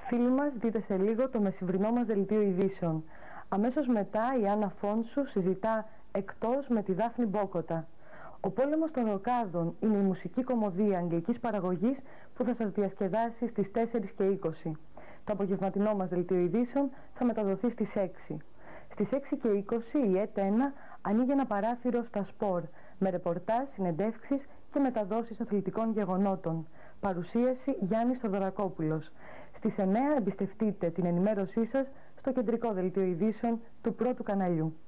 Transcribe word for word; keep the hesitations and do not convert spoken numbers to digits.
Φίλοι μας, δείτε σε λίγο το μεσημβρινό μας δελτίο ειδήσεων. Αμέσως μετά η Άννα Φόνσου συζητά «Εκτός» με τη Δάφνη Μπόκοτα. Ο πόλεμος των Ροκάδων είναι η μουσική κομμωδία αγγλικής παραγωγής που θα σας διασκεδάσει στις τέσσερις και είκοσι. Το απογευματινό μας δελτίο ειδήσεων θα μεταδοθεί στις έξι. Στις έξι και είκοσι η ΕΤ ένα ανοίγει ένα παράθυρο στα σπορ με ρεπορτάζ, συνεντεύξεις και μεταδόσεις αθλητικών γεγονότων. Παρουσίαση Γιάννης Θοδωρακόπουλος. Στις εννέα εμπιστευτείτε την ενημέρωσή σας στο κεντρικό δελτίο ειδήσεων του πρώτου καναλιού.